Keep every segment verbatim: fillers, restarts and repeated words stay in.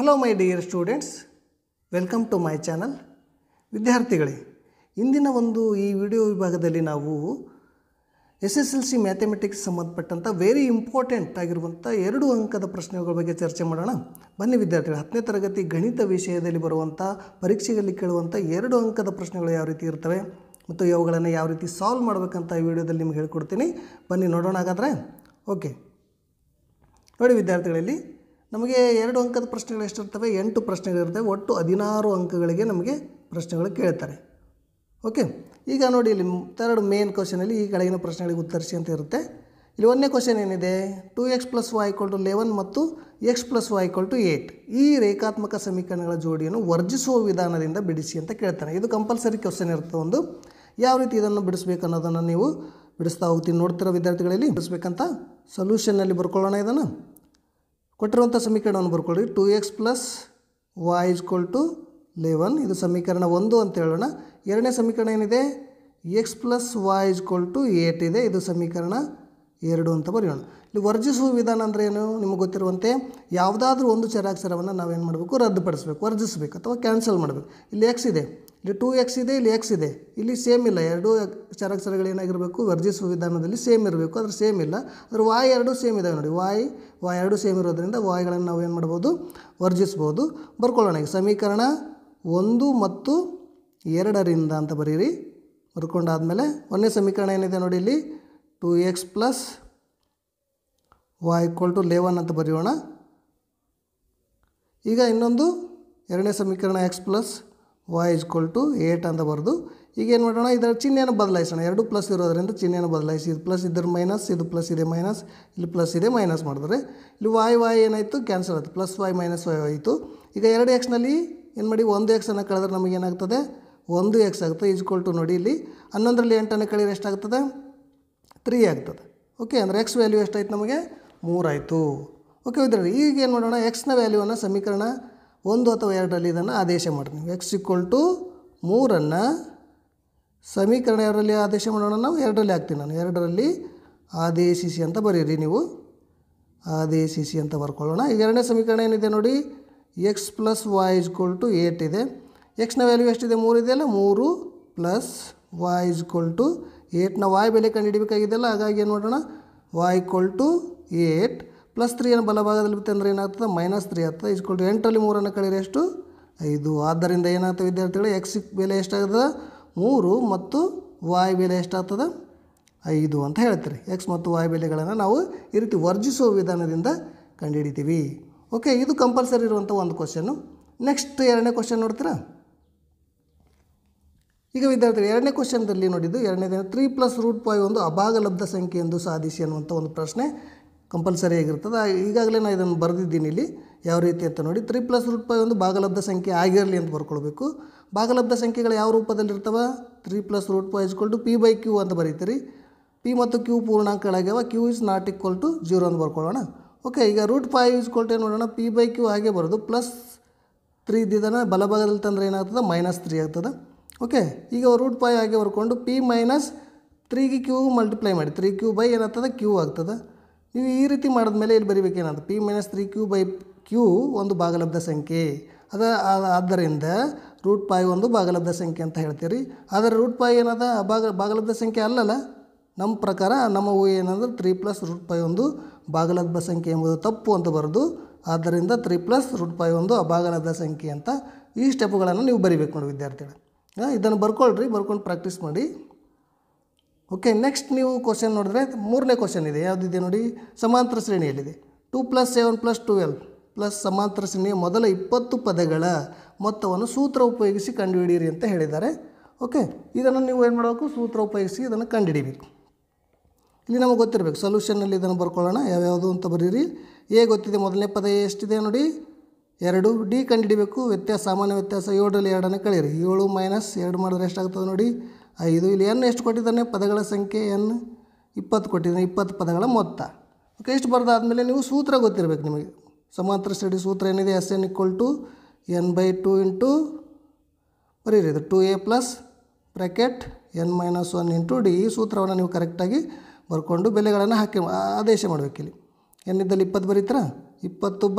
Hello my dear students, welcome to my channel. ವಿದ್ಯಾರ್ಥಿಗಳೇ, ಇಂದಿನ ಒಂದು ಈ ವಿಡಿಯೋ ವಿಭಾಗದಲ್ಲಿ ನಾವು S S L C mathematics ಸಂಬಂಧಪಟ್ಟಂಥ ವೆರಿ ಇಂಪಾರ್ಟೆಂಟ್ ಆಗಿರುವಂಥ ಎರಡು ಅಂಕದ ಪ್ರಶ್ನೆಗಳ ಬಗ್ಗೆ ಚರ್ಚೆ ಮಾಡೋಣ. ಬನ್ನಿ ವಿದ್ಯಾರ್ಥಿಗಳು, ಹತ್ತನೇ ತರಗತಿ ಗಣಿತ ವಿಷಯದಲ್ಲಿ ಬರುವಂಥ ಪರೀಕ್ಷೆಯಲ್ಲಿ ಕೇಳುವಂಥ ಎರಡು ಅಂಕದ ಪ್ರಶ್ನೆಗಳು ಯಾವ ರೀತಿ ಇರ್ತವೆ ಮತ್ತು ಅವುಗಳನ್ನು ಯಾವ ರೀತಿ ಸಾಲ್ವ್ ಮಾಡಬೇಕಂತ ಈ ವಿಡಿಯೋದಲ್ಲಿ ನಿಮಗೆ ಹೇಳ್ಕೊಡ್ತೀನಿ. ಬನ್ನಿ ನೋಡೋಣ. ಹಾಗಾದರೆ ಓಕೆ ನೋಡಿ ವಿದ್ಯಾರ್ಥಿಗಳಲ್ಲಿ, ನಮಗೆ ಎರಡು ಅಂಕದ ಪ್ರಶ್ನೆಗಳು ಎಷ್ಟಿರ್ತವೆ? ಎಂಟು ಪ್ರಶ್ನೆಗಳಿರ್ತವೆ. ಒಟ್ಟು ಹದಿನಾರು ಅಂಕಗಳಿಗೆ ನಮಗೆ ಪ್ರಶ್ನೆಗಳು ಕೇಳ್ತಾರೆ. ಓಕೆ, ಈಗ ನೋಡಿ ಇಲ್ಲಿ ಥರ್ಡ್ ಮೇನ್ ಕ್ವಶನಲ್ಲಿ ಈ ಕೆಳಗಿನ ಪ್ರಶ್ನೆಗಳಿಗೆ ಉತ್ತರಿಸಿ ಅಂತ ಇರುತ್ತೆ. ಇಲ್ಲಿ ಒಂದನೇ ಕ್ವಶನ್ ಏನಿದೆ, two x plus y equal to eleven ಮತ್ತು x plus y equal to eight ಈ ರೇಖಾತ್ಮಕ ಸಮೀಕರಣಗಳ ಜೋಡಿಯನ್ನು ವರ್ಜಿಸುವ ವಿಧಾನದಿಂದ ಬಿಡಿಸಿ ಅಂತ ಕೇಳ್ತಾನೆ. ಇದು ಕಂಪಲ್ಸರಿ ಕ್ವಶನ್ ಇರುತ್ತೆ ಒಂದು. ಯಾವ ರೀತಿ ಇದನ್ನು ಬಿಡಿಸ್ಬೇಕು ಅನ್ನೋದನ್ನು ನೀವು ಬಿಡಿಸ್ತಾ ಹೋಗ್ತೀನಿ. ನೋಡ್ತಿರೋ ವಿದ್ಯಾರ್ಥಿಗಳಲ್ಲಿ ಬಿಡಿಸ್ಬೇಕಂತ ಸೊಲ್ಯೂಷನ್ನಲ್ಲಿ ಬರ್ಕೊಳ್ಳೋಣ. ಇದನ್ನು ಕೊಟ್ಟಿರುವಂಥ ಸಮೀಕರಣವನ್ನು ಬರ್ಕೊಳ್ಳಿ. Two x plus y equal to eleven, ಇದು ಸಮೀಕರಣ ಒಂದು ಅಂತ ಹೇಳೋಣ. ಎರಡನೇ ಸಮೀಕರಣ ಏನಿದೆ, x plus y equal to eight ಇದೆ, ಇದು ಸಮೀಕರಣ ಎರಡು ಅಂತ ಬರೆಯೋಣ. ಇಲ್ಲಿ ವರ್ಜಿಸುವ ವಿಧಾನ ಅಂದರೆ ಏನು? ನಿಮಗೆ ಗೊತ್ತಿರುವಂತೆ ಯಾವುದಾದ್ರೂ ಒಂದು ಚರಾಕ್ಷರವನ್ನು ನಾವೇನು ಮಾಡಬೇಕು? ರದ್ದುಪಡಿಸಬೇಕು, ವರ್ಜಿಸಬೇಕು ಅಥವಾ ಕ್ಯಾನ್ಸಲ್ ಮಾಡಬೇಕು. ಇಲ್ಲಿ ಎಕ್ಸ್ ಇದೆ, ಇಲ್ಲಿ ಟೂ ಎಕ್ಸ್ ಇದೆ, ಇಲ್ಲಿ ಎಕ್ಸ್ ಇದೆ, ಇಲ್ಲಿ ಸೇಮ್ ಇಲ್ಲ. ಎರಡೂ ಚರಾಕ್ಷರಗಳೇನಾಗಿರಬೇಕು? ವರ್ಜಿಸುವ ವಿಧಾನದಲ್ಲಿ ಸೇಮ್ ಇರಬೇಕು. ಅದ್ರ ಸೇಮ್ ಇಲ್ಲ. ಅದ್ರ ವಾಯ್ ಎರಡು ಸೇಮ್ ಇದ್ದಾವೆ ನೋಡಿ. ವಾಯ್ ವಾಯ್ ಎರಡು ಸೇಮ್ ಇರೋದ್ರಿಂದ ವಾಯ್ಗಳನ್ನು ನಾವು ಏನು ಮಾಡ್ಬೋದು? ವರ್ಜಿಸ್ಬೋದು. ಬರ್ಕೊಳ್ಳೋಣ. ಈಗ ಸಮೀಕರಣ ಒಂದು ಮತ್ತು ಎರಡರಿಂದ ಅಂತ ಬರೀರಿ. ಬರ್ಕೊಂಡಾದಮೇಲೆ ಒಂದನೇ ಸಮೀಕರಣ ಏನಿದೆ ನೋಡಿ, ಇಲ್ಲಿ two x plus y equal to eleven ಅಂತ ಬರೆಯೋಣ. ಈಗ ಇನ್ನೊಂದು ಎರಡನೇ ಸಮೀಕರಣ x plus y equal to eight ಅಂತ ಬರೆದು ಈಗ ಏನು ಮಾಡೋಣ? ಇದರ ಚಿಹ್ನೆಯನ್ನು ಬದಲಾಯಿಸೋಣ. ಎರಡು ಪ್ಲಸ್ ಇರೋದರಿಂದ ಚಿಹ್ನೆಯನ್ನು ಬದಲಾಯಿಸಿ. ಇದು ಪ್ಲಸ್ ಇದ್ದರೆ ಮೈನಸ್, ಇದು ಪ್ಲಸ್ ಇದೆ ಮೈನಸ್, ಇಲ್ಲಿ ಪ್ಲಸ್ ಇದೆ ಮೈನಸ್ ಮಾಡಿದ್ರೆ ಇಲ್ಲಿ ವಾಯ್ ವಾಯ್ ಏನಾಯಿತು? ಕ್ಯಾನ್ಸಲ್ ಆಯಿತು. ಪ್ಲಸ್ ವೈ ಮೈನಸ್ ವೈ ಆಯಿತು. ಈಗ ಎರಡು ಎಕ್ಸ್ನಲ್ಲಿ ಏನು ಮಾಡಿ? ಒಂದು ಎಕ್ಸನ್ನು ಕಳೆದ್ರೆ ನಮಗೆ ಏನಾಗ್ತದೆ? ಒಂದು ಎಕ್ಸ್ ಆಗುತ್ತೆ. ಈಜ್ಕೊಲ್ ಟು ನೋಡಿ, ಇಲ್ಲಿ ಹನ್ನೊಂದರಲ್ಲಿ ಎಂಟನ್ನು ಕಳೆದ್ರೆ ಎಷ್ಟಾಗ್ತದೆ? ತ್ರೀ ಆಗ್ತದೆ. ಓಕೆ, ಅಂದರೆ ಎಕ್ಸ್ ವ್ಯಾಲ್ಯೂ ಎಷ್ಟಾಯ್ತು? ನಮಗೆ ಮೂರಾಯಿತು. ಓಕೆ ವಿದ್ಯಾರ್ಥಿ, ಈಗ ಏನು ಮಾಡೋಣ? ಎಕ್ಸ್ನ ವ್ಯಾಲ್ಯೂವನ್ನು ಸಮೀಕರಣ ಒಂದು ಅಥವಾ ಎರಡರಲ್ಲಿ ಇದನ್ನು ಆದೇಶ ಮಾಡಿ. ನೀವು ಎಕ್ಸ್ ಈಕ್ವಲ್ ಟು ಮೂರನ್ನು ಸಮೀಕರಣ ಎರಡರಲ್ಲಿ ಆದೇಶ ಮಾಡೋಣ. ನಾವು ಎರಡರಲ್ಲಿ ಹಾಕ್ತೀನಿ. ನಾನು ಎರಡರಲ್ಲಿ ಆದೇಶಿಸಿ ಅಂತ ಬರೀರಿ. ನೀವು ಆದೇಶಿಸಿ ಅಂತ ಬರ್ಕೊಳ್ಳೋಣ. ಈಗ ಎರಡನೇ ಸಮೀಕರಣ ಏನಿದೆ ನೋಡಿ, x plus y equal to eight ಇದೆ. ಎಕ್ಸ್ನ ವ್ಯಾಲ್ಯೂ ಎಷ್ಟಿದೆ? ಮೂರು ಇದೆಯಲ್ಲ, ಮೂರು ಪ್ಲಸ್ ವೈ ಈಕ್ವಲ್ ಟು ಏಟ್ನ ವಾಯ್ ಬೆಲೆ ಕಂಡು ಹಿಡಿಬೇಕಾಗಿದೆಯಲ್ಲ. ಹಾಗಾಗಿ ಏನು ಮಾಡೋಣ? Y equal to eight plus ತ್ರೀಯನ್ನು ಬಲಭಾಗದಲ್ಲಿ ಬಿಟ್ಟು ಅಂದರೆ ಏನಾಗ್ತದೆ? ಮೈನಸ್ ತ್ರೀ ಆಗ್ತದೆ. ಈಕ್ವಲ್ ಟು ಎಂಟರಲ್ಲಿ ಮೂರನ್ನು ಕಳೆದರೆ ಎಷ್ಟು? ಐದು. ಆದ್ದರಿಂದ ಏನಾಗ್ತದೆ ವಿದ್ಯಾರ್ಥಿಗಳು? ಎಕ್ಸ್ ಬೆಲೆ ಎಷ್ಟಾಗ್ತದೆ? ಮೂರು ಮತ್ತು ವಾಯ್ ಬೆಲೆ ಎಷ್ಟಾಗ್ತದೆ? ಐದು ಅಂತ ಹೇಳ್ತೀರಿ. ಎಕ್ಸ್ ಮತ್ತು ವಾಯ್ ಬೆಲೆಗಳನ್ನು ನಾವು ಈ ರೀತಿ ವರ್ಜಿಸುವ ವಿಧಾನದಿಂದ ಕಂಡುಹಿಡಿತೀವಿ. ಓಕೆ, ಇದು ಕಂಪಲ್ಸರಿ ಇರುವಂಥ ಒಂದು ಕ್ವಶನ್ನು. ನೆಕ್ಸ್ಟ್ ಎರಡನೇ ಕ್ವಶನ್ ನೋಡ್ತೀರಾ? ಈಗ ವಿದ್ಯಾರ್ಥಿಗಳು ಎರಡನೇ ಕ್ವಶನ್ದಲ್ಲಿ ನೋಡಿದ್ದು ಎರಡನೇದೇನು, ತ್ರೀ ಪ್ಲಸ್ ರೂಟ್ ಫೈವ್ ಒಂದು ಅಭಾಗಲಬ್ಧ ಸಂಖ್ಯೆ ಎಂದು ಸಾಧಿಸಿ ಅನ್ನುವಂಥ ಒಂದು ಪ್ರಶ್ನೆ ಕಂಪಲ್ಸರಿ ಆಗಿರ್ತದೆ. ಈಗಾಗಲೇ ನಾನು ಇದನ್ನು ಬರೆದಿದ್ದೀನಿ ಇಲ್ಲಿ ಯಾವ ರೀತಿ ಅಂತ ನೋಡಿ. ತ್ರೀ ಪ್ಲಸ್ ರೂಟ್ ಫೈವ್ ಒಂದು ಭಾಗಲಬ್ಧ ಸಂಖ್ಯೆ ಆಗಿರಲಿ ಅಂತ ಬರ್ಕೊಳ್ಬೇಕು. ಭಾಗಲಬ್ಧ ಸಂಖ್ಯೆಗಳು ಯಾವ ರೂಪದಲ್ಲಿರ್ತವೆ? Three plus root five equal to p by q ಅಂತ ಬರೀತೀರಿ. ಪಿ ಮತ್ತು ಕ್ಯೂ ಪೂರ್ಣಾಂಕಗಳಾಗ್ಯಾವ. Q is not equal to zero ಅಂತ ಬರ್ಕೊಳ್ಳೋಣ. ಓಕೆ, ಈಗ ರೂಟ್ ಫೈವ್ ಇಸ್ಕೊಲ್ ಟು ಏನು ಮಾಡೋಣ? ಪಿ ಬೈ ಕ್ಯೂ ಹಾಗೆ ಬರೋದು. ಪ್ಲಸ್ ತ್ರೀ ಇದ್ದಿದ್ದನ್ನು ಬಲಭಾಗದಲ್ಲಿ ತಂದರೆ ಏನಾಗ್ತದೆ? ಮೈನಸ್ ತ್ರೀ ಆಗ್ತದೆ. ಓಕೆ, ಈಗ ರೂಟ್ ಫೈವ್ ಹಾಗೆ ಬರ್ಕೊಂಡು ಪಿ ಮೈನಸ್ ತ್ರೀಗೆ ಕ್ಯೂ ಮಲ್ಟಿಪ್ಲೈ ಮಾಡಿ. ತ್ರೀ ಕ್ಯೂ ಬೈ ಏನಾಗ್ತದೆ? ಕ್ಯೂ ಆಗ್ತದೆ. ನೀವು ಈ ರೀತಿ ಮಾಡಿದ್ಮೇಲೆ ಇಲ್ಲಿ ಬರಿಬೇಕೇನಾದ್ರು? P minus three q by q ಒಂದು ಭಾಗಲಬ್ಧ ಸಂಖ್ಯೆ ಅದ. ಆದ್ದರಿಂದ ರೂಟ್ ಫೈವ್ ಒಂದು ಭಾಗಲಬ್ಧ ಸಂಖ್ಯೆ ಅಂತ ಹೇಳ್ತೀರಿ. ಆದರೆ ರೂಟ್ ಫೈವ್ ಏನದ? ಭಾಗ ಭಾಗಲಬ್ಧ ಸಂಖ್ಯೆ ಅಲ್ಲಲ್ಲ. ನಮ್ಮ ಪ್ರಕಾರ ನಮ್ಮ ಊಹೆ ಏನಂದ್ರೆ ತ್ರೀ ಪ್ಲಸ್ ರೂಟ್ ಫೈವ್ ಒಂದು ಭಾಗಲಬ್ಧ ಸಂಖ್ಯೆ ಎಂಬುದು ತಪ್ಪು ಅಂತ ಬರೆದು, ಆದ್ದರಿಂದ ತ್ರೀ ಪ್ಲಸ್ ರೂಟ್ ಫೈವ್ ಒಂದು ಅಭಾಗಲಬ್ಧ ಸಂಖ್ಯೆ ಅಂತ ಈ ಸ್ಟೆಪ್ಗಳನ್ನು ನೀವು ಬರಿಬೇಕು ನೋಡಿ ವಿದ್ಯಾರ್ಥಿಗಳು. ಇದನ್ನು ಬರ್ಕೊಳ್ರಿ, ಬರ್ಕೊಂಡು ಪ್ರಾಕ್ಟೀಸ್ ಮಾಡಿ. ಓಕೆ, ನೆಕ್ಸ್ಟ್ ನೀವು ಕ್ವಶನ್ ನೋಡಿದ್ರೆ ಮೂರನೇ ಕ್ವಶನ್ ಇದೆ. ಯಾವುದಿದೆ ನೋಡಿ? ಸಮಾಂತರ ಶ್ರೇಣಿಯಲ್ಲಿದೆ. Two plus seven plus twelve plus ಸಮಾಂತರ ಶ್ರೇಣಿಯ ಮೊದಲ ಇಪ್ಪತ್ತು ಪದಗಳ ಮೊತ್ತವನ್ನು ಸೂತ್ರ ಉಪಯೋಗಿಸಿ ಕಂಡುಹಿಡಿಯಿರಿ ಅಂತ ಹೇಳಿದ್ದಾರೆ. ಓಕೆ, ಇದನ್ನು ನೀವು ಏನು ಮಾಡಬೇಕು? ಸೂತ್ರ ಉಪಯೋಗಿಸಿ ಇದನ್ನು ಕಂಡುಹಿಡಿಬೇಕು. ಇಲ್ಲಿ ನಮಗೆ ಗೊತ್ತಿರಬೇಕು. ಸೊಲ್ಯೂಷನ್ನಲ್ಲಿ ಇದನ್ನು ಬರ್ಕೊಳ್ಳೋಣ. ಯಾವ್ಯಾವುದು ಅಂತ ಬರೀರಿ. ಎ ಗೊತ್ತಿದೆ, ಮೊದಲನೇ ಪದ ಎಷ್ಟಿದೆ ನೋಡಿ? ಎರಡು. ಡಿ ಕಂಡುಹಿಡಿಬೇಕು. ವ್ಯತ್ಯಾಸ, ಸಾಮಾನ್ಯ ವ್ಯತ್ಯಾಸ ಏಳರಲ್ಲಿ ಎರಡನ್ನು ಕಳೀರಿ. ಏಳು ಮೈನಸ್ ಎರಡು ಮಾಡಿದ್ರೆ ಎಷ್ಟಾಗ್ತದೆ ನೋಡಿ? ಐದು. ಇಲ್ಲಿ ಎನ್ ಎಷ್ಟು ಕೊಟ್ಟಿದ್ದಾನೆ? ಪದಗಳ ಸಂಖ್ಯೆ ಎನ್ ಇಪ್ಪತ್ತು ಕೊಟ್ಟಿದ್ದಾನೆ. ಇಪ್ಪತ್ತು ಪದಗಳ ಮೊತ್ತ. ಓಕೆ, ಇಷ್ಟು ಬರೆದಾದ್ಮೇಲೆ ನೀವು ಸೂತ್ರ ಗೊತ್ತಿರಬೇಕು ನಿಮಗೆ. ಸಮಾಂತರ ಶ್ರೇಣಿ ಸೂತ್ರ ಏನಿದೆ? S n equal to n by two into ಬರೀರಿ. ಇದು two a plus bracket n minus one into d. ಈ ಸೂತ್ರವನ್ನು ನೀವು ಕರೆಕ್ಟಾಗಿ ಬರ್ಕೊಂಡು ಬೆಲೆಗಳನ್ನು ಹಾಕಿ ಆದೇಶ ಮಾಡಬೇಕಿಲ್ಲಿ. ಎನ್ನಿದ್ದಲ್ಲಿ ಇಪ್ಪತ್ತು ಬರೀತೀರಾ? ಇಪ್ಪತ್ತು ಬೈ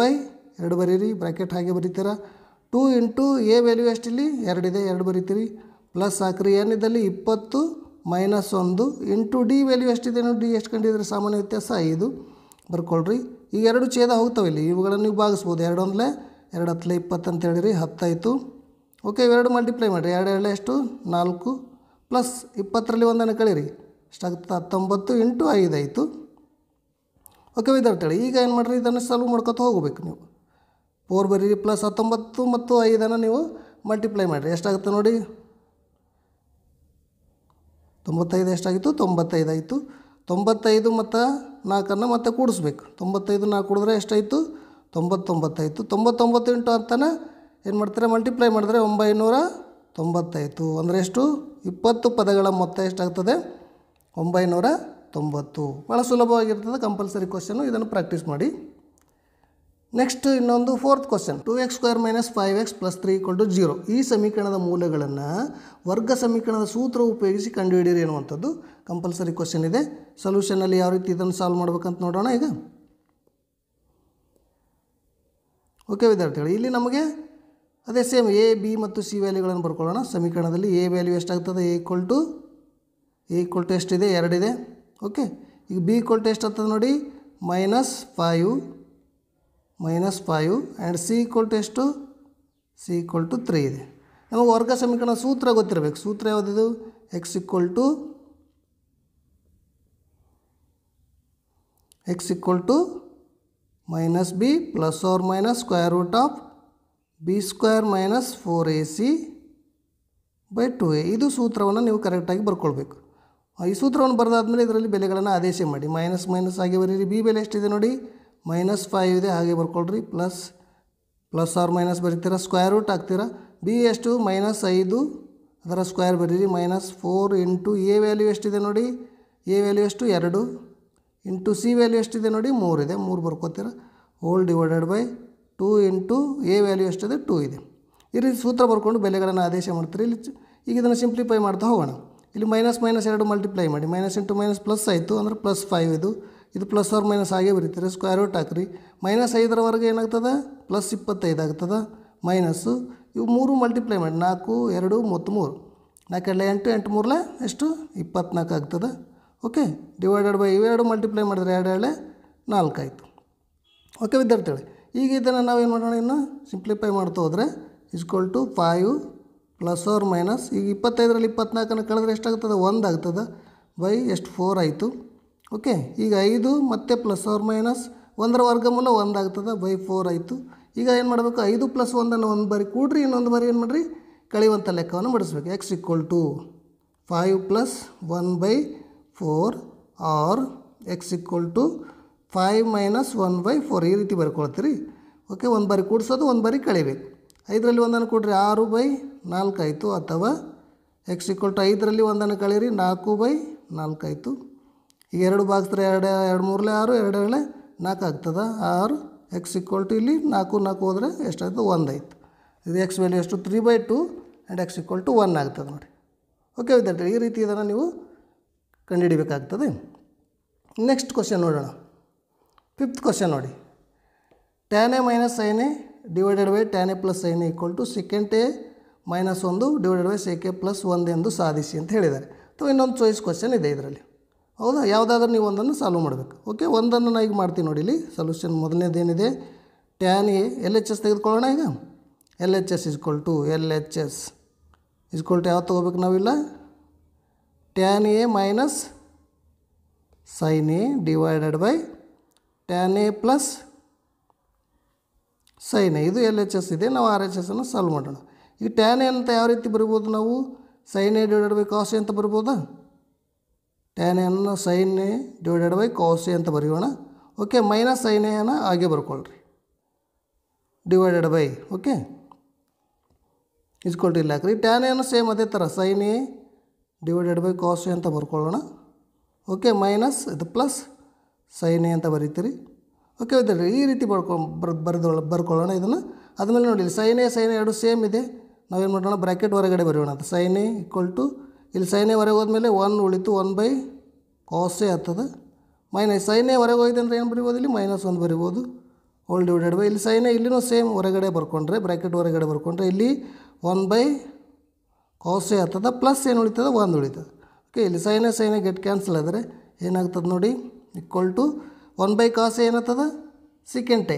ಎರಡು ಬರೀರಿ, ಬ್ರ್ಯಾಕೆಟ್ ಹಾಗೆ ಬರೀತೀರಾ. ಟೂ ಇಂಟು ಎ ವ್ಯಾಲ್ಯೂ ಎಷ್ಟಿಲ್ಲಿ ಎರಡಿದೆ, ಎರಡು ಬರೀತೀರಿ. ಪ್ಲಸ್ ಹಾಕ್ರಿ ಏನಿದ್ದಲ್ಲಿ ಇಪ್ಪತ್ತು ಮೈನಸ್ ಒಂದು ಇಂಟು ಡಿ ವ್ಯಾಲ್ಯೂ ಎಷ್ಟಿದೆ ನೋಡಿ, ಡಿ ಎಷ್ಟು ಕಂಡಿದ್ರೆ ಸಾಮಾನ್ಯ ವ್ಯತ್ಯಾಸ ಐದು ಬರ್ಕೊಳ್ರಿ. ಈಗ ಎರಡು ಛೇದ ಹೋಗ್ತಾವೆ ಇಲ್ಲಿ, ಇವುಗಳನ್ನು ನೀವು ಭಾಗಿಸ್ಬೋದು. ಎರಡು ಒಂದಲೇ ಎರಡು ಹತ್ತಲೇ ಇಪ್ಪತ್ತು ಅಂತ ಹೇಳಿರಿ, ಹತ್ತಾಯಿತು. ಓಕೆ, ಇವೆರಡು ಮಲ್ಟಿಪ್ಲೈ ಮಾಡಿರಿ. ಎರಡು ಎರಡಲೇ ಎಷ್ಟು ನಾಲ್ಕು, ಪ್ಲಸ್ ಇಪ್ಪತ್ತರಲ್ಲಿ ಒಂದನ್ನು ಕಳೀರಿ, ಎಷ್ಟಾಗ್ತದೆ ಹತ್ತೊಂಬತ್ತು ಇಂಟು ಐದು ಆಯಿತು. ಓಕೆ ವಿದ್ಯಾರ್ಥಿಗಳು, ಈಗ ಏನು ಮಾಡಿರಿ, ಇದನ್ನು ಸಾಲ್ವ್ ಮಾಡ್ಕೊತ ಹೋಗಬೇಕು ನೀವು. ಫೋರ್ ಬರೀರಿ, ಪ್ಲಸ್ ಹತ್ತೊಂಬತ್ತು ಮತ್ತು ಐದನ್ನು ನೀವು ಮಲ್ಟಿಪ್ಲೈ ಮಾಡಿರಿ, ಎಷ್ಟಾಗುತ್ತೆ ನೋಡಿ, ತೊಂಬತ್ತೈದು ಎಷ್ಟಾಗಿತ್ತು, ತೊಂಬತ್ತೈದು ಆಯಿತು. ತೊಂಬತ್ತೈದು ಮತ್ತು ನಾಲ್ಕನ್ನು ಮತ್ತೆ ಕೂಡಿಸ್ಬೇಕು. ತೊಂಬತ್ತೈದು ನಾಲ್ಕು ಕೂಡಿದ್ರೆ ಎಷ್ಟಾಯಿತು, ತೊಂಬತ್ತೊಂಬತ್ತಾಯಿತು. ತೊಂಬತ್ತೊಂಬತ್ತು ಇಂಟು ಅಂತಲೇ ಏನು ಮಾಡ್ತಾರೆ, ಮಲ್ಟಿಪ್ಲೈ ಮಾಡಿದ್ರೆ ಒಂಬೈನೂರ ತೊಂಬತ್ತಾಯಿತು. ಅಂದರೆ ಎಷ್ಟು, ಇಪ್ಪತ್ತು ಪದಗಳ ಮೊತ್ತ ಎಷ್ಟಾಗ್ತದೆ, ಒಂಬೈನೂರ ತೊಂಬತ್ತು. ಭಾಳ ಸುಲಭವಾಗಿರ್ತದೆ, ಕಂಪಲ್ಸರಿ ಕ್ವಶನು, ಇದನ್ನು ಪ್ರಾಕ್ಟೀಸ್ ಮಾಡಿ. ನೆಕ್ಸ್ಟ್ ಇನ್ನೊಂದು fourth question, two x square minus five x plus three equal to zero. ಈ ಸಮೀಕರಣದ ಮೂಲಗಳನ್ನು ವರ್ಗ ಸಮೀಕರಣದ ಸೂತ್ರ ಉಪಯೋಗಿಸಿ ಕಂಡುಹಿಡಿಯಿರಿ ಎನ್ನುವಂಥದ್ದು ಕಂಪಲ್ಸರಿ ಕ್ವಶನ್ ಇದೆ. ಸೊಲ್ಯೂಷನಲ್ಲಿ ಯಾವ ರೀತಿ ಇದನ್ನು ಸಾಲ್ವ್ ಮಾಡ್ಬೇಕಂತ ನೋಡೋಣ ಈಗ. ಓಕೆ ವಿದ್ಯಾರ್ಥಿಗಳು, ಇಲ್ಲಿ ನಮಗೆ ಅದೇ ಸೇಮ್ ಎ ಬಿ ಮತ್ತು ಸಿ ವ್ಯಾಲ್ಯೂಗಳನ್ನು ಬರ್ಕೊಳ್ಳೋಣ. ಸಮೀಕರಣದಲ್ಲಿ ಎ ವ್ಯಾಲ್ಯೂ ಎಷ್ಟಾಗ್ತದೆ, a equal to a equal to ಎಷ್ಟಿದೆ, ಎರಡಿದೆ. ಓಕೆ, ಈಗ ಬಿ ಈಕ್ವಲ್ ಟು ಎಷ್ಟಾಗ್ತದೆ ನೋಡಿ, minus five minus five and c equal to ಎಷ್ಟು, ಸಿ ಈಕ್ವಲ್ ಟು ತ್ರೀ ಇದೆ. ನಮಗೆ ವರ್ಗ ಸಮೀಕರಣ ಸೂತ್ರ ಗೊತ್ತಿರಬೇಕು. ಸೂತ್ರ ಯಾವುದಿದು, x equal to x equal to minus b plus or minus square root of b square minus four A C by two a. ಇದು ಸೂತ್ರವನ್ನು ನೀವು ಕರೆಕ್ಟಾಗಿ ಬರ್ಕೊಳ್ಬೇಕು. ಈ ಸೂತ್ರವನ್ನು ಬರೆದಾದ್ಮೇಲೆ ಇದರಲ್ಲಿ ಬೆಲೆಗಳನ್ನು ಆದೇಶ ಮಾಡಿ. ಮೈನಸ್ ಮೈನಸ್ ಆಗಿ ಬರೀರಿ. ಬಿ ಬೆಲೆ ಎಷ್ಟಿದೆ ನೋಡಿ, ಮೈನಸ್ ಫೈವ್ ಇದೆ, ಹಾಗೆ ಬರ್ಕೊಳ್ರಿ. ಪ್ಲಸ್ ಪ್ಲಸ್ ಆರ್ ಮೈನಸ್ ಬರೀತೀರಾ, ಸ್ಕ್ವೇರ್ ರೂಟ್ ಹಾಕ್ತೀರಾ. ಬಿ ಎಷ್ಟು, ಮೈನಸ್ ಐದು, ಅದರ ಸ್ಕ್ವೇರ್ ಬರೀರಿ. Minus four into a value ಎಷ್ಟಿದೆ ನೋಡಿ, ಎ ವ್ಯಾಲ್ಯೂ ಎಷ್ಟು ಎರಡು, ಇಂಟು ಸಿ ವ್ಯಾಲ್ಯೂ ಎಷ್ಟಿದೆ ನೋಡಿ, ಮೂರಿದೆ, ಮೂರು ಬರ್ಕೋತೀರ. Whole divided by two into a value ಎಷ್ಟಿದೆ, ಟೂ ಇದೆ. ಈ ರೀತಿ ಸೂತ್ರ ಬರ್ಕೊಂಡು ಬೆಲೆಗಳನ್ನು ಆದೇಶ ಮಾಡ್ತೀರಿ. ಇಲ್ಲಿ ಈಗ ಇದನ್ನು ಸಿಂಪ್ಲಿಫೈ ಮಾಡ್ತಾ ಹೋಗೋಣ. ಇಲ್ಲಿ ಮೈನಸ್ ಮೈನಸ್ ಎರಡು ಮಲ್ಟಿಪ್ಲೈ ಮಾಡಿ, ಮೈನಸ್ ಇಂಟು ಮೈನಸ್ ಪ್ಲಸ್ ಆಯಿತು, ಅಂದರೆ ಪ್ಲಸ್ ಫೈವ್ ಇದು. ಇದು ಪ್ಲಸ್ ಆರ್ ಮೈನಸ್ ಹಾಗೆ ಬರೀತೀರಿ, ಸ್ಕ್ವೇರ್ ರೂಟ್ ಹಾಕ್ರಿ. ಮೈನಸ್ ಐದರವರೆಗೆ ಏನಾಗ್ತದೆ, ಪ್ಲಸ್ ಇಪ್ಪತ್ತೈದು ಆಗ್ತದೆ, ಮೈನಸ್ಸು ಇವು ಮೂರು ಮಲ್ಟಿಪ್ಲೈ ಮಾಡಿ, ನಾಲ್ಕು ಎರಡು ಮತ್ತು ಮೂರು, ನಾಲ್ಕೆರಡು ಎಂಟು, ಎಂಟು ಮೂರಲೆ ಎಷ್ಟು, ಇಪ್ಪತ್ನಾಲ್ಕು ಆಗ್ತದೆ. ಓಕೆ, ಡಿವೈಡೆಡ್ ಬೈ ಇವೆರಡು ಮಲ್ಟಿಪ್ಲೈ ಮಾಡಿದ್ರೆ ಎರಡು ಎರಡೇ ನಾಲ್ಕು ಆಯಿತು. ಓಕೆ ವಿದ್ಯಾರ್ಥಿಗಳು, ಈಗ ಇದನ್ನು ನಾವೇನು ಮಾಡೋಣ, ಇನ್ನು ಸಿಂಪ್ಲಿಫೈ ಮಾಡ್ತಾ ಹೋದರೆ equal to five plus or minus, ಈಗ ಇಪ್ಪತ್ತೈದರಲ್ಲಿ ಇಪ್ಪತ್ನಾಲ್ಕನ್ನು ಕಳೆದ್ರೆ ಎಷ್ಟಾಗ್ತದೆ, ಒಂದು ಆಗ್ತದೆ, ಬೈ ಎಷ್ಟು ಫೋರ್ ಆಯಿತು. ಓಕೆ, ಈಗ ಐದು ಮತ್ತು ಪ್ಲಸ್ ಆರ್ ಮೈನಸ್ ಒಂದರ ವರ್ಗಮೂಲ ಒಂದು ಆಗ್ತದೆ, ಬೈ ಫೋರ್ ಆಯಿತು. ಈಗ ಏನು ಮಾಡಬೇಕು, ಐದು ಪ್ಲಸ್ ಒಂದನ್ನು ಒಂದು ಬಾರಿ ಕೂಡ್ರಿ, ಇನ್ನೊಂದು ಬಾರಿ ಏನು ಮಾಡಿರಿ, ಕಳೆಯುವಂಥ ಲೆಕ್ಕವನ್ನು ಮಾಡಿಸ್ಬೇಕು. X equal to five plus one by four or x equal to five minus one by four, ಈ ರೀತಿ ಬರ್ಕೊಳ್ತೀರಿ. ಓಕೆ, ಒಂದು ಬಾರಿ ಕೂಡಿಸೋದು, ಒಂದು ಬಾರಿ ಕಳಿಬೇಕು. ಐದರಲ್ಲಿ ಒಂದನ್ನು ಕೊಡ್ರಿ, ಆರು ಬೈ ನಾಲ್ಕು ಆಯಿತು. ಅಥವಾ ಎಕ್ಸ್ ಈಕ್ವಲ್ ಟು ಐದರಲ್ಲಿ ಒಂದನ್ನು ಕಳೀರಿ, ನಾಲ್ಕು ಬೈ ನಾಲ್ಕು ಆಯಿತು. ಈಗ ಎರಡು ಭಾಗಿಸಿದ್ರೆ ಎರಡು ಎರಡು ಮೂರಲೆ ಆರು, ಎರಡು ಎರಡಲೆ ನಾಲ್ಕು ಆಗ್ತದೆ, ಆರು. ಎಕ್ಸ್ ಈಕ್ವಲ್ ಟು ಇಲ್ಲಿ ನಾಲ್ಕು ನಾಲ್ಕು ಹೋದರೆ ಎಷ್ಟಾಯಿತು, ಒಂದು ಆಯಿತು. ಇದು ಎಕ್ಸ್ ವ್ಯಾಲ್ಯೂ ಎಷ್ಟು, three by two and x equal to one ಆಗ್ತದೆ ನೋಡಿ. ಓಕೆ ವಿದ್ಯಾರ್ಥಿ, ಈ ರೀತಿ ಇದನ್ನು ನೀವು ಕಂಡುಹಿಡಿಬೇಕಾಗ್ತದೆ. ನೆಕ್ಸ್ಟ್ ಕ್ವಶನ್ ನೋಡೋಣ. ಫಿಫ್ತ್ ಕ್ವಶನ್ ನೋಡಿ, tan a minus sine a divided by tan a plus sine a equal to second a minus ಒಂದು divided by sec a plus ಒಂದು ಎಂದು ಸಾಧಿಸಿ ಅಂತ ಹೇಳಿದ್ದಾರೆ. ಅಥವಾ ಇನ್ನೊಂದು ಚಾಯ್ಸ್ ಕ್ವಶನ್ ಇದೆ ಇದರಲ್ಲಿ, ಹೌದಾ, ಯಾವುದಾದ್ರೂ ನೀವು ಒಂದನ್ನು ಸಾಲ್ವ್ ಮಾಡಬೇಕು. ಓಕೆ, ಒಂದನ್ನು ನಾನು ಈಗ ಮಾಡ್ತೀನಿ ನೋಡಿ. ಇಲ್ಲಿ ಸೊಲ್ಯೂಷನ್ ಮೊದಲನೇದೇನಿದೆ, tan a L H S ತೆಗೆದುಕೊಳ್ಳೋಣ. ಈಗ L H S equal to L H S equal to ಯಾವ್ದು ತೊಗೋಬೇಕು ನಾವಿಲ್ಲ, tan a minus sine a divided by tan a plus sine a. ಇದು ಎಲ್ ಎಚ್ ಎಸ್ ಇದೆ, ನಾವು R H ಎಸ್ಸನ್ನು solve ಮಾಡೋಣ. ಈಗ ಟ್ಯಾನ್ ಎ ಅಂತ ಯಾವ ರೀತಿ ಬರ್ಬೋದು ನಾವು, sine a divided by cos a ಅಂತ ಬರ್ಬೋದಾ, ಟ್ಯಾನ್ ಎನ್ನು sine a divided by cos a ಅಂತ ಬರೆಯೋಣ. ಓಕೆ, ಮೈನಸ್ ಸೈನ್ ಎನ ಹಾಗೆ ಬರ್ಕೊಳ್ರಿ, ಡಿವೈಡೆಡ್ ಬೈ ಓಕೆ ಇಸ್ಕೊಲ್ಟು ಇಲ್ಲ ಹಾಕ್ರಿ. ಟ್ಯಾನ್ ಎನ್ನು ಸೇಮ್ ಅದೇ ಥರ sine a divided by cos a ಅಂತ ಬರ್ಕೊಳ್ಳೋಣ. ಓಕೆ, ಮೈನಸ್ ಇದು ಪ್ಲಸ್ ಸೈನ್ ಎ ಅಂತ ಬರೀತೀರಿ. ಓಕೆ ವಿದ್ಯಾರ್ಥಿ, ಈ ರೀತಿ ಬರ್ಕೊ ಬರ್ ಬರೆದೊಳ ಬರ್ಕೊಳ್ಳೋಣ ಇದನ್ನು. ಆದಮೇಲೆ ನೋಡಿ, ಸೈನ್ ಎ ಸೈನ್ ಎ ಎರಡು ಸೇಮ್ ಇದೆ, ನಾವೇನು ಮಾಡೋಣ, ಬ್ರ್ಯಾಕೆಟ್ ಹೊರಗಡೆ ಬರೆಯೋಣ ಅಂತ. ಸೈನ್ ಎ ಈಕ್ವಲ್ ಟು ಇಲ್ಲಿ ಸೈನ್ ಎ ಹೊರಗೆ ಹೋದ್ಮೇಲೆ ಒನ್ ಉಳಿತು, ಒನ್ ಬೈ ಕಾಸ್ ಎ ಆಗ್ತದೆ. ಮೈನಸ್ ಸೈನ್ ಎ ಹೊರಗೆ ಹೋಯ್ತು ಅಂದರೆ ಏನು ಬರಿಬೋದು, ಇಲ್ಲಿ ಮೈನಸ್ ಒಂದು ಬರಿಬೋದು. ಹೋಲ್ ಡಿವೈಡೆಡ್ ಬೈ ಇಲ್ಲಿ ಸೈನೇ ಇಲ್ಲಿನೂ ಸೇಮ್ ಹೊರಗಡೆ ಬರ್ಕೊಂಡ್ರೆ ಬ್ರ್ಯಾಕೆಟ್ ಹೊರಗಡೆ ಬರ್ಕೊಂಡ್ರೆ ಇಲ್ಲಿ ಒನ್ ಬೈ ಕಾಸೆ ಆಗ್ತದೆ ಪ್ಲಸ್ ಏನು ಉಳಿತದೆ ಒಂದು ಉಳಿತದೆ. ಓಕೆ ಇಲ್ಲಿ ಸೈನೇ ಸೈನೇ ಗೆಟ್ ಕ್ಯಾನ್ಸಲ್ ಆದರೆ ಏನಾಗ್ತದೆ ನೋಡಿ ಈಕ್ವಲ್ ಟು ಒನ್ ಬೈ ಕಾಸೆ ಏನಾಗ್ತದೆ ಸೆಕೆಂಟೆ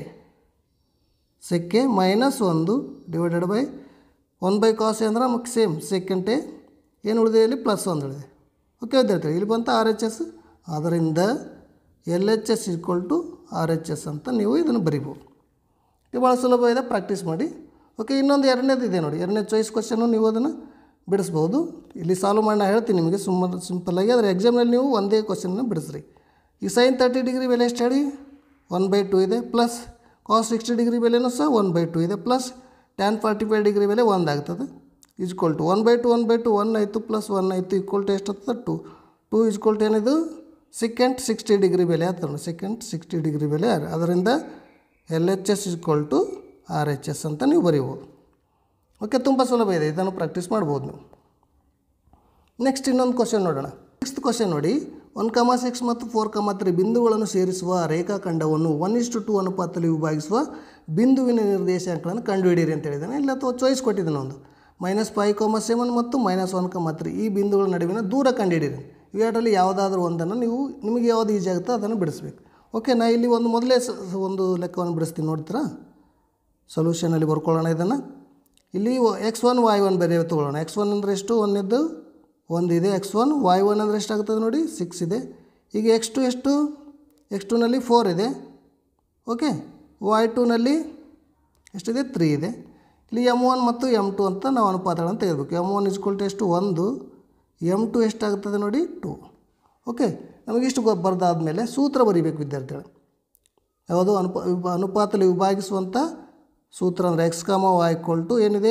ಸೆಕ್ಕೆ ಮೈನಸ್ ಒಂದು ಡಿವೈಡೆಡ್ ಬೈ ಒನ್ ಬೈ ಕಾಸೆ ಅಂದ್ರೆ ನಮಗೆ ಸೇಮ್ ಸೆಕೆಂಟೆ ಏನು ಉಳಿದೆ ಇಲ್ಲಿ ಪ್ಲಸ್ ಒಂದು ಉಳಿದೆ. ಓಕೆ ವಿದ್ಯಾರ್ಥಿಗಳು ಇಲ್ಲಿ ಬಂತ ಆರ್ ಎಚ್ ಎಸ್. ಆದ್ದರಿಂದ L H S equal to R H S ಅಂತ ನೀವು ಇದನ್ನು ಬರಿಬೋದು. ಇದು ಭಾಳ ಸುಲಭ ಇದೆ, ಪ್ರಾಕ್ಟೀಸ್ ಮಾಡಿ. ಓಕೆ ಇನ್ನೊಂದು ಎರಡನೇದು ಇದೆ ನೋಡಿ, ಎರಡನೇ ಚಾಯ್ಸ್ ಕ್ವಶನ್ನು ನೀವು ಅದನ್ನು ಬಿಡಿಸ್ಬೋದು. ಇಲ್ಲಿ ಸಾಲ್ವ್ ಮಾಡಿ ನಾನು ಹೇಳ್ತೀನಿ ನಿಮಗೆ ಸುಮ್ಮನೆ ಸಿಂಪಲ್ಲಾಗಿ. ಆದರೆ ಎಕ್ಸಾಮ್ನಲ್ಲಿ ನೀವು ಒಂದೇ ಕ್ವಶನ್ನ ಬಿಡಿಸ್ರಿ. ಈ ಸೈನ್ ತರ್ಟಿ ಡಿಗ್ರಿ ಬೆಲೆ ಎಷ್ಟು ಹೇಳಿ ಒನ್ ಬೈ ಟು ಇದೆ ಪ್ಲಸ್ ಕಾಸ್ ಸಿಕ್ಸ್ಟಿ ಡಿಗ್ರಿ ಬೆಲೆನೂ ಸಹ ಒನ್ ಬೈ ಟು ಇದೆ plus tan forty five degree ಬೆಲೆ ಒಂದು ಆಗ್ತದೆ equal to one by two one by two one ಆಯಿತು ಪ್ಲಸ್ ಒನ್ ಆಯಿತು ಈಕ್ವಲ್ ಟು ಎಷ್ಟು ಆಗ್ತದೆ ಟು ಟು ಈಜ್ಕೊಲ್ ಟು ಏನಿದು ಸೆಕೆಂಡ್ ಸಿಕ್ಸ್ಟಿ ಡಿಗ್ರಿ ಬೆಲೆ ಆಗ್ತದೆ ಸೆಕೆಂಡ್ ಸಿಕ್ಸ್ಟಿ ಡಿಗ್ರಿ ಬೆಲೆ ಅದರಿಂದ L H S equal to R H S ಅಂತ ನೀವು ಬರೀಬೋದು. ಓಕೆ ತುಂಬ ಸುಲಭ ಇದೆ, ಇದನ್ನು ಪ್ರಾಕ್ಟೀಸ್ ಮಾಡ್ಬೋದು ನೀವು. ನೆಕ್ಸ್ಟ್ ಇನ್ನೊಂದು ಕ್ವಶನ್ ನೋಡೋಣ. ಸಿಕ್ಸ್ತ್ ಕ್ವಶನ್ ನೋಡಿ, ಒನ್ ಕಮ ಸಿಕ್ಸ್ ಮತ್ತು ಫೋರ್ ಕಮ ತ್ರೀ ಬಿಂದುಗಳನ್ನು ಸೇರಿಸುವ ರೇಖಾಖಂಡವನ್ನು ಒನ್ ಇಷ್ಟು ಟು ಅನುಪಾತದಲ್ಲಿ ವಿಭಾಗಿಸುವ ಬಿಂದುವಿನ ನಿರ್ದೇಶಾಂಕಗಳನ್ನು ಕಂಡುಹಿಡಿಯಿರಿ ಅಂತ ಹೇಳಿದ್ದಾನೆ. ಇಲ್ಲ ಅಥವಾ ಚಾಯ್ಸ್ ಕೊಟ್ಟಿದ್ದಾನೆ ಒಂದು ಮೈನಸ್ ಫೈವ್ ಕಮ ಸೆವೆನ್ ಮತ್ತು ಮೈನಸ್ ಒನ್ ಕಮ ತ್ರೀ ಈ ಬಿಂದುಗಳ ನಡುವಿನ ದೂರ ಕಂಡುಹಿಡಿಯಿರಿ. ಇವೆರಡರಲ್ಲಿ ಯಾವುದಾದ್ರೂ ಒಂದನ್ನು ನೀವು ನಿಮಗೆ ಯಾವುದು ಈಜಿ ಆಗುತ್ತೋ ಅದನ್ನು ಬಿಡಿಸ್ಬೇಕು. ಓಕೆ ನಾ ಇಲ್ಲಿ ಒಂದು ಮೊದಲೇ ಒಂದು ಲೆಕ್ಕವನ್ನು ಬಿಡಿಸ್ತೀನಿ ನೋಡ್ತೀರಾ. ಸೊಲ್ಯೂಷನಲ್ಲಿ ಬರ್ಕೊಳ್ಳೋಣ ಇದನ್ನು. ಇಲ್ಲಿ ಎಕ್ಸ್ ಒನ್ ವೈ ಒನ್ ಬೇರೆ ತೊಗೊಳ್ಳೋಣ. ಎಕ್ಸ್ ಒನ್ ಅಂದರೆ ಎಷ್ಟು ಒಂದಿದ್ದು ಒಂದಿದೆ ಎಕ್ಸ್ ಒನ್ ವೈ ಒನ್ ಅಂದರೆ ಎಷ್ಟಾಗ್ತದೆ ನೋಡಿ ಸಿಕ್ಸ್ ಇದೆ. ಈಗ ಎಕ್ಸ್ ಟು ಎಷ್ಟು ಎಕ್ಸ್ ಟೂನಲ್ಲಿ ಫೋರ್ ಇದೆ. ಓಕೆ ವೈ ಟೂನಲ್ಲಿ ಎಷ್ಟಿದೆ ತ್ರೀ ಇದೆ. ಇಲ್ಲಿ ಎಮ್ ಒನ್ ಮತ್ತು ಎಮ್ ಟು ಅಂತ ನಾವು ಅನುಪಾತಗಳನ್ನು ತೆಗೆದುಬೇಕು. ಎಮ್ ಒನ್ ಇಸ್ಕೊಲ್ ಟು ಎಷ್ಟು ಒಂದು, ಎಮ್ ಟು ಎಷ್ಟಾಗ್ತದೆ ನೋಡಿ ಟು. ಓಕೆ ನಮಗಿಷ್ಟು ಬರೆದಾದ್ಮೇಲೆ ಸೂತ್ರ ಬರೀಬೇಕು ವಿದ್ಯಾರ್ಥಿಗಳು. ಯಾವುದು ಅನುಪ ಅನುಪಾತದಲ್ಲಿ ವಿಭಾಗಿಸುವಂಥ ಸೂತ್ರ ಅಂದರೆ x comma y equal to ಏನಿದೆ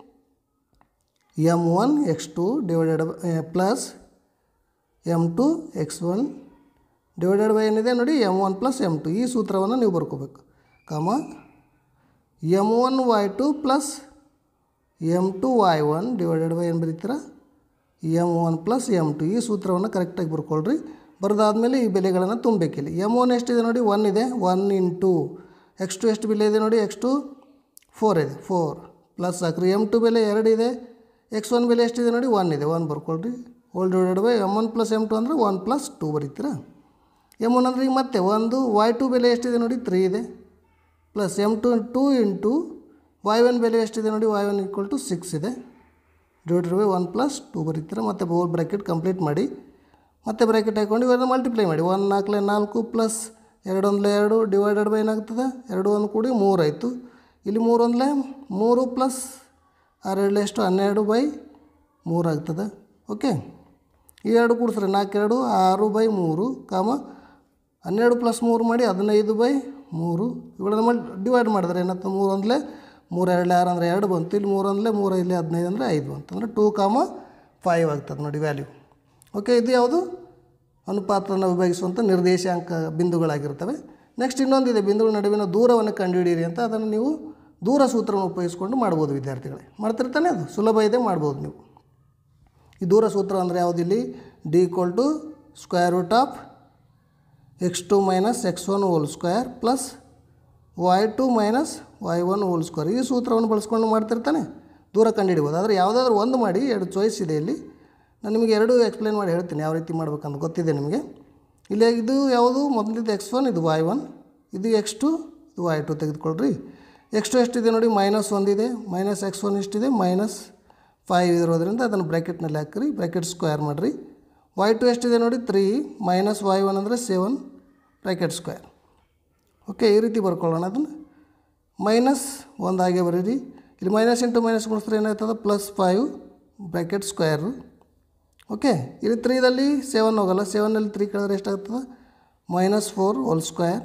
m one x two divided plus m two x one divided by ಏನಿದೆ ನೋಡಿ m one plus m two. ಈ ಸೂತ್ರವನ್ನು ನೀವು ಬರ್ಕೋಬೇಕು. Comma m one y two plus m two y one divided by ಏನು ಬರೀತೀರಾ m one plus m two. ಈ ಸೂತ್ರವನ್ನು ಕರೆಕ್ಟಾಗಿ ಬರ್ಕೊಳ್ರಿ. ಬರೆದಾದ್ಮೇಲೆ ಈ ಬೆಲೆಗಳನ್ನು ತುಂಬಬೇಕಿಲ್ಲ. ಎಮ್ ಒನ್ ಎಷ್ಟಿದೆ ನೋಡಿ ಒನ್ ಇದೆ, ಒನ್ ಇಂಟು ಎಕ್ಸ್ ಟು ಎಷ್ಟು ಬೆಲೆ ಇದೆ ನೋಡಿ ಎಕ್ಸ್ ಟು ಫೋರ್ ಇದೆ ಫೋರ್ ಪ್ಲಸ್ ಹಾಕ್ರಿ ಎಮ್ ಟು ಬೆಲೆ ಎರಡು ಇದೆ. ಎಕ್ಸ್ ಒನ್ ಬೆಲೆ ಎಷ್ಟಿದೆ ನೋಡಿ ಒನ್ ಇದೆ, ಒನ್ ಬರ್ಕೊಳ್ರಿ. Whole divided by m one plus m two ಅಂದರೆ ಒನ್ ಪ್ಲಸ್ ಟು ಬರೀತೀರಾ. ಎಮ್ ಒನ್ ಅಂದರೆ ಈಗ ಮತ್ತೆ ಒಂದು ವೈ ಟು ಬೆಲೆ ಎಷ್ಟಿದೆ ನೋಡಿ ತ್ರೀ ಇದೆ plus m two two into y one ಬೆಲೆ ಎಷ್ಟಿದೆ ನೋಡಿ y one equal to six ಇದೆ divided by one plus two ಬರೀತೀರಾ. ಮತ್ತು ಬೋಲ್ ಬ್ರ್ಯಾಕೆಟ್ ಕಂಪ್ಲೀಟ್ ಮಾಡಿ ಮತ್ತೆ ಬ್ರ್ಯಾಕೆಟ್ ಹಾಕ್ಕೊಂಡು ಇವೆಲ್ಲ ಮಲ್ಟಿಪ್ಲೈ ಮಾಡಿ. ಒನ್ ನಾಲ್ಕಲೆ ನಾಲ್ಕು ಪ್ಲಸ್ ಎರಡು ಒಂದಲೇ ಎರಡು ಡಿವೈಡೆಡ್ ಬೈ ಏನಾಗ್ತದೆ ಎರಡು ಒಂದು ಕೂಡಿ ಮೂರು ಆಯಿತು. ಇಲ್ಲಿ ಮೂರು ಒಂದಲೇ ಮೂರು ಪ್ಲಸ್ ಆರೆರಡಲೆ ಎಷ್ಟು ಹನ್ನೆರಡು ಬೈ ಮೂರು ಆಗ್ತದೆ. ಓಕೆ ಈ ಎರಡು ಕೂಡಿಸ್ರೆ ನಾಲ್ಕೆರಡು ಆರು ಬೈ ಮೂರು ಕಾಮ ಹನ್ನೆರಡು ಪ್ಲಸ್ ಮೂರು ಮಾಡಿ ಹದಿನೈದು ಬೈ ಮೂರು. ಇವುಗಳನ್ನ ಮಾಡಿ ಡಿವೈಡ್ ಮಾಡಿದ್ರೆ ಏನಾಗ್ತದೆ ಮೂರು ಒಂದಲೇ ಮೂರು ಎರಡಲೆ ಆರು ಅಂದರೆ ಎರಡು ಬಂತು. ಇಲ್ಲಿ ಮೂರು ಒಂದಲೇ ಮೂರು ಇಲ್ಲಿ ಹದಿನೈದು ಅಂದರೆ ಐದು ಬಂತು ಅಂದರೆ ಟೂ ಕಾಮ ಫೈವ್ ಆಗ್ತದೆ ನೋಡಿ ವ್ಯಾಲ್ಯೂ. ಓಕೆ ಇದು ಯಾವುದು ಅನುಪಾತವನ್ನು ವಿಭಾಗಿಸುವಂಥ ನಿರ್ದೇಶಾಂಕ ಬಿಂದುಗಳಾಗಿರ್ತವೆ. ನೆಕ್ಸ್ಟ್ ಇನ್ನೊಂದಿದೆ ಬಿಂದುಗಳ ನಡುವಿನ ದೂರವನ್ನು ಕಂಡುಹಿಡಿಯಿರಿ ಅಂತ. ಅದನ್ನು ನೀವು ದೂರ ಸೂತ್ರವನ್ನು ಉಪಯೋಗಿಸ್ಕೊಂಡು ಮಾಡ್ಬೋದು ವಿದ್ಯಾರ್ಥಿಗಳೇ. ಮಾಡ್ತಿರ್ತಾನೆ ಅದು ಸುಲಭ ಇದೆ, ಮಾಡ್ಬೋದು ನೀವು. ಈ ದೂರ ಸೂತ್ರ ಅಂದರೆ ಯಾವುದಿಲ್ಲಿ d equal to square root of x two minus x one whole square plus y two minus y one whole square. ಈ ಸೂತ್ರವನ್ನು ಬಳಸ್ಕೊಂಡು ಮಾಡ್ತಿರ್ತಾನೆ ದೂರ ಕಂಡುಹಿಡಿಬೋದು. ಆದರೆ ಯಾವುದಾದ್ರೂ ಒಂದು ಮಾಡಿ, ಎರಡು ಚಾಯ್ಸ್ ಇದೆ ಇಲ್ಲಿ. ನಾನು ನಿಮಗೆ ಎರಡು ಎಕ್ಸ್ಪ್ಲೇನ್ ಮಾಡಿ ಹೇಳ್ತೀನಿ ಯಾವ ರೀತಿ ಮಾಡ್ಬೇಕಂತ ಗೊತ್ತಿದೆ ನಿಮಗೆ. ಇಲ್ಲಿ ಇದು ಯಾವುದು ಮೊದಲಿದ್ದು ಎಕ್ಸ್ ಒನ್ ಇದು ವೈ ಒನ್ ಇದು ಎಕ್ಸ್ ಟು ಇದು ವೈ ಟು ತೆಗೆದುಕೊಳ್ರಿ. ಎಕ್ಸ್ ಟು ಎಷ್ಟಿದೆ ನೋಡಿ ಮೈನಸ್ ಒಂದಿದೆ ಮೈನಸ್ ಎಕ್ಸ್ ಒನ್ ಎಷ್ಟಿದೆ ಮೈನಸ್ ಫೈವ್ ಇರೋದ್ರಿಂದ ಅದನ್ನು ಬ್ರ್ಯಾಕೆಟ್ನಲ್ಲಿ ಹಾಕಿರಿ, ಬ್ರ್ಯಾಕೆಟ್ ಸ್ಕ್ವೇರ್ ಮಾಡಿರಿ. ವೈ ಟು ಎಷ್ಟಿದೆ ನೋಡಿ ತ್ರೀ ಮೈನಸ್ ವೈ ಒನ್ ಅಂದರೆ ಸೆವೆನ್ ಬ್ರ್ಯಾಕೆಟ್ ಸ್ಕ್ವೇರ್. ಓಕೆ ಈ ರೀತಿ ಬರ್ಕೊಳ್ಳೋಣ. ಅದನ್ನು ಮೈನಸ್ ಒಂದು ಹಾಗೆ ಬರೀರಿ. ಇಲ್ಲಿ ಮೈನಸ್ ಇಂಟು ಮೈನಸ್ ಗುಣಿಸಿದ್ರೆ ಏನಾಗ್ತದೆ plus five bracket square. Okay ಇಲ್ಲಿ ತ್ರೀದಲ್ಲಿ ಸೆವೆನ್ ಹೋಗಲ್ಲ, ಸೆವೆನಲ್ಲಿ ತ್ರೀ ಕಳೆದ್ರೆ ಎಷ್ಟಾಗ್ತದೆ ಮೈನಸ್ ಫೋರ್ ಹೋಲ್ ಸ್ಕ್ವೇರ್.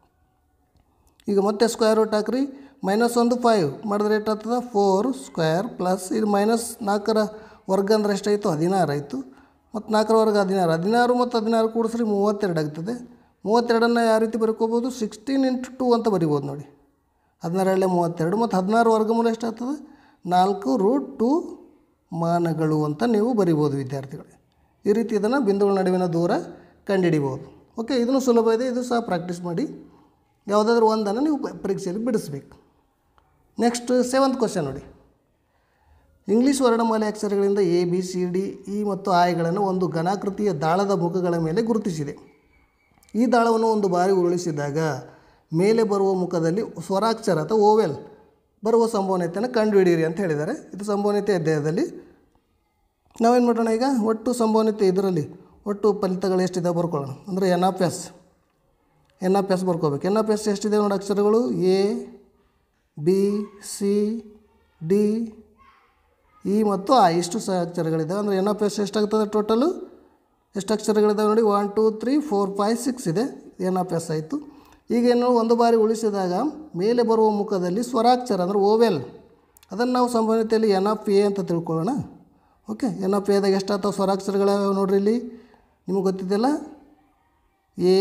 ಈಗ ಮತ್ತೆ ಸ್ಕ್ವೇರ್ ರೂಟ್ ಹಾಕ್ರಿ. ಮೈನಸ್ ಒಂದು ಫೈವ್ ಮಾಡಿದ್ರೆ ಎಷ್ಟಾಗ್ತದೆ ಫೋರ್ ಸ್ಕ್ವೇರ್ ಪ್ಲಸ್ ಇದು ಮೈನಸ್ ನಾಲ್ಕರ ವರ್ಗ ಅಂದರೆ ಎಷ್ಟಾಯಿತು ಹದಿನಾರು ಆಯಿತು. ಮತ್ತು ನಾಲ್ಕರ ವರ್ಗ ಹದಿನಾರು ಹದಿನಾರು ಮತ್ತು ಹದಿನಾರು ಕೂಡಿಸ್ರಿ ಮೂವತ್ತೆರಡು ಆಗ್ತದೆ. ಮೂವತ್ತೆರಡನ್ನು ಯಾವ ರೀತಿ ಬರ್ಕೋಬೋದು ಸಿಕ್ಸ್ಟೀನ್ ಇಂಟು ಟು ಅಂತ ಬರಿಬೋದು ನೋಡಿ. ಹದಿನಾರರಲ್ಲೇ ಮೂವತ್ತೆರಡು ಮತ್ತು ಹದಿನಾರು ವರ್ಗಮೂಲ ಎಷ್ಟಾಗ್ತದೆ ನಾಲ್ಕು ರೂಟ್ ಟು ಮಾನಗಳು ಅಂತ ನೀವು ಬರಿಬೋದು ವಿದ್ಯಾರ್ಥಿಗಳೇ. ಈ ರೀತಿ ಇದನ್ನು ಬಿಂದುಗಳ ನಡುವಿನ ದೂರ ಕಂಡುಹಿಡಿಬೋದು. ಓಕೆ ಇದನ್ನು ಸುಲಭ ಇದೆ, ಇದು ಸಹ ಪ್ರಾಕ್ಟೀಸ್ ಮಾಡಿ. ಯಾವುದಾದ್ರೂ ಒಂದನ್ನು ನೀವು ಪರೀಕ್ಷೆಯಲ್ಲಿ ಬಿಡಿಸ್ಬೇಕು. ನೆಕ್ಸ್ಟ್ ಸೆವೆಂತ್ ಕ್ವಶನ್ ನೋಡಿ. ಇಂಗ್ಲೀಷ್ ವರ್ಣಮಾಲೆ ಅಕ್ಷರಗಳಿಂದ A B C D E ಮತ್ತು ಆಯ್ಗಳನ್ನು ಒಂದು ಘನಾಕೃತಿಯ ದಾಳದ ಮುಖಗಳ ಮೇಲೆ ಗುರುತಿಸಿದೆ. ಈ ದಾಳವನ್ನು ಒಂದು ಬಾರಿ ಉರುಳಿಸಿದಾಗ ಮೇಲೆ ಬರುವ ಮುಖದಲ್ಲಿ ಸ್ವರಾಕ್ಷರ ಅಥವಾ ಓವೆಲ್ ಬರುವ ಸಂಭವನೀಯತೆಯನ್ನು ಕಂಡುಹಿಡಿಯಿರಿ ಅಂತ ಹೇಳಿದ್ದಾರೆ. ಇದು ಸಂಭವನೀಯತೆ ಅಧ್ಯಾಯದಲ್ಲಿ. ನಾವೇನು ಮಾಡೋಣ ಈಗ, ಒಟ್ಟು ಸಂಭವನೀಯತೆ ಇದರಲ್ಲಿ ಒಟ್ಟು ಫಲಿತಗಳು ಎಷ್ಟಿದೆ ಬರ್ಕೊಳ್ಳೋಣ. ಅಂದರೆ n of S n of S ಬರ್ಕೋಬೇಕು. ಎನ್ ಆಫ್ ಎಸ್ ಎಷ್ಟಿದೆ ನೋಡಿ ಅಕ್ಷರಗಳು, A B C D E ಮತ್ತು ಆ ಇಷ್ಟು ಸಹ ಅಕ್ಷರಗಳಿದ್ದಾವೆ. ಅಂದರೆ ಎನ್ ಆಫ್ ಎಸ್ ಎಷ್ಟಾಗ್ತದೆ ಟೋಟಲು, ಎಷ್ಟು ಅಕ್ಷರಗಳಿದ್ದಾವೆ ನೋಡಿ, one two three four five six ಇದೆ. ಎನ್ ಆಫ್ ಎಸ್ ಆಯಿತು. ಈಗೇನು ಒಂದು ಬಾರಿ ಉಳಿಸಿದಾಗ ಮೇಲೆ ಬರುವ ಮುಖದಲ್ಲಿ ಸ್ವರಾಕ್ಷರ ಅಂದರೆ ಓವೆಲ್, ಅದನ್ನು ನಾವು ಸಂಭವನೀಯತೆಯಲ್ಲಿ ಎನ್ ಆಫ್ ಎ ಅಂತ ತಿಳ್ಕೊಳ್ಳೋಣ. ಓಕೆ, ಎನ್ ಆಫ್ ಎದಾಗ ಎಷ್ಟಾಗ್ತಾವೆ ಸ್ವರಾಕ್ಷರಗಳು ನೋಡ್ರಿ, ಇಲ್ಲಿ ನಿಮಗೆ ಗೊತ್ತಿದೆಯಲ್ಲ, ಎ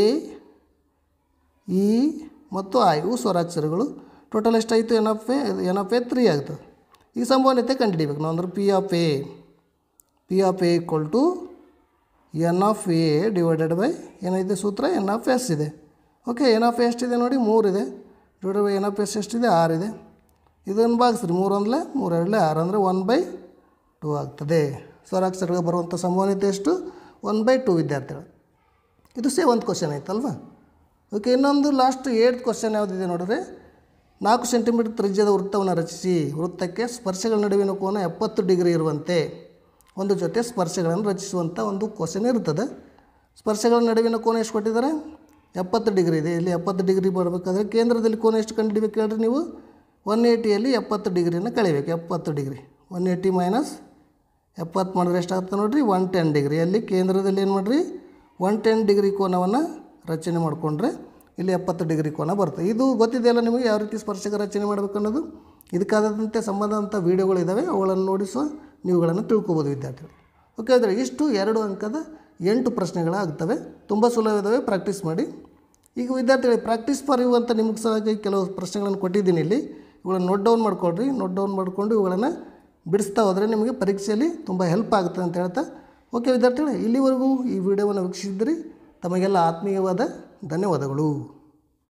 ಇ ಮತ್ತು ಐ ಇವು ಸ್ವರಾಕ್ಷರಗಳು. ಟೋಟಲ್ ಎಷ್ಟಾಯಿತು n of A, n of A three ಆಗ್ತದೆ. ಈಗ ಸಂಭವನೀಯತೆ ಕಂಡುಹಿಡಿಬೇಕು ನಾವು. ಅಂದ್ರೆ P of A P of A equal to n of A divided by ಏನಿದೆ ಸೂತ್ರ, ಎನ್ ಆಫ್ ಎಸ್ ಇದೆ. ಓಕೆ, ಎನ್ ಆಫ್ ಎ ಎಷ್ಟಿದೆ ನೋಡಿ, ಮೂರಿದೆ. Divided by n of S ಎಷ್ಟಿದೆ, ಆರಿದೆ. ಇದನ್ನು ಭಾಗಿಸ್ರಿ, ಮೂರು ಒಂದಲೇ ಮೂರು ಎರಡಲೇ ಆರು, ಅಂದರೆ ಒನ್ ಬೈ ಟೂ ಆಗ್ತದೆ. ಸ್ವರಾಕ್ಷರಗಳು ಬರುವಂಥ ಸಂಭವನೀಯತೆ ಎಷ್ಟು, ಒನ್ ಬೈ ಟೂ ವಿದ್ಯಾರ್ಥಿಗಳು. ಇದು ಸೆವೆಂತ್ ಕ್ವಶನ್ ಆಯ್ತಲ್ವಾ. ಓಕೆ, ಇನ್ನೊಂದು ಲಾಸ್ಟ್ ಏಯ್ತ್ ಕ್ವಶನ್ ಯಾವುದಿದೆ ನೋಡಿದ್ರೆ, ನಾಲ್ಕು ಸೆಂಟಿಮೀಟರ್ ತ್ರಿಜ್ಯದ ವೃತ್ತವನ್ನು ರಚಿಸಿ ವೃತ್ತಕ್ಕೆ ಸ್ಪರ್ಶಗಳ ನಡುವಿನ ಕೋನ ಎಪ್ಪತ್ತು ಡಿಗ್ರಿ ಇರುವಂತೆ ಒಂದು ಜೊತೆ ಸ್ಪರ್ಶಗಳನ್ನು ರಚಿಸುವಂಥ ಒಂದು ಕ್ವಶನ್ ಇರ್ತದೆ. ಸ್ಪರ್ಶಗಳ ನಡುವಿನ ಕೋನ ಎಷ್ಟು ಕೊಟ್ಟಿದ್ದಾರೆ, ಎಪ್ಪತ್ತು ಡಿಗ್ರಿ ಇದೆ. ಇಲ್ಲಿ ಎಪ್ಪತ್ತು ಡಿಗ್ರಿ ಬರಬೇಕಾದ್ರೆ ಕೇಂದ್ರದಲ್ಲಿ ಕೋನ ಎಷ್ಟು ಕಂಡುಹಿಡಿಬೇಕು ಹೇಳ್ರಿ ನೀವು, ಒನ್ ಏಯ್ಟಿಯಲ್ಲಿ ಎಪ್ಪತ್ತು ಡಿಗ್ರಿಯನ್ನು ಕಳಿಬೇಕು. ಎಪ್ಪತ್ತು ಡಿಗ್ರಿ ಒನ್ ಏಯ್ಟಿ ಮೈನಸ್ ಎಪ್ಪತ್ತು ಮಾಡಿದ್ರೆ ಎಷ್ಟಾಗ್ತದೆ ನೋಡಿರಿ, ಒನ್ ಟೆನ್ ಡಿಗ್ರಿ. ಅಲ್ಲಿ ಕೇಂದ್ರದಲ್ಲಿ ಏನು ಮಾಡಿರಿ, ಒನ್ ಟೆನ್ ಡಿಗ್ರಿ ಕೋನವನ್ನು ರಚನೆ ಮಾಡಿಕೊಂಡ್ರೆ ಇಲ್ಲಿ ಎಪ್ಪತ್ತು ಡಿಗ್ರಿ ಕೋನ ಬರ್ತದೆ. ಇದು ಗೊತ್ತಿದೆಯಲ್ಲ ನಿಮಗೆ, ಯಾವ ರೀತಿ ಸ್ಪರ್ಶಕ ರಚನೆ ಮಾಡಬೇಕು ಅನ್ನೋದು. ಇದಕ್ಕಾದಂತೆ ಸಂಬಂಧವಂಥ ವೀಡಿಯೋಗಳಿದ್ದಾವೆ, ಅವುಗಳನ್ನು ನೋಡಿಸುವ ನೀವುಗಳನ್ನು ತಿಳ್ಕೊಬೋದು ವಿದ್ಯಾರ್ಥಿಗಳು. ಓಕೆ, ಆದರೆ ಇಷ್ಟು ಎರಡು ಅಂಕದ ಎಂಟು ಪ್ರಶ್ನೆಗಳಾಗ್ತವೆ. ತುಂಬ ಸುಲಭ ಇದ್ದಾವೆ, ಪ್ರಾಕ್ಟೀಸ್ ಮಾಡಿ. ಈಗ ವಿದ್ಯಾರ್ಥಿಗಳಿಗೆ ಪ್ರಾಕ್ಟೀಸ್ ಫಾರ್ ಯು ಅಂತ ನಿಮಗೆ ಸಹ ಕೆಲವು ಪ್ರಶ್ನೆಗಳನ್ನು ಕೊಟ್ಟಿದ್ದೀನಿ. ಇಲ್ಲಿ ಇವುಗಳನ್ನು ನೋಟ್ ಡೌನ್ ಮಾಡ್ಕೊಳ್ರಿ. ನೋಟ್ ಡೌನ್ ಮಾಡಿಕೊಂಡು ಇವುಗಳನ್ನು ಬಿಡಿಸ್ತಾ ಹೋದರೆ ನಿಮಗೆ ಪರೀಕ್ಷೆಯಲ್ಲಿ ತುಂಬ ಹೆಲ್ಪ್ ಆಗುತ್ತೆ ಅಂತ ಹೇಳ್ತಾ, ಓಕೆ ವಿದ್ಯಾರ್ಥಿಗಳೇ, ಇಲ್ಲಿವರೆಗೂ ಈ ವಿಡಿಯೋವನ್ನು ವೀಕ್ಷಿಸಿದ್ರಿ. ತಮಗೆಲ್ಲ ಆತ್ಮೀಯವಾದ ಧನ್ಯವಾದಗಳು.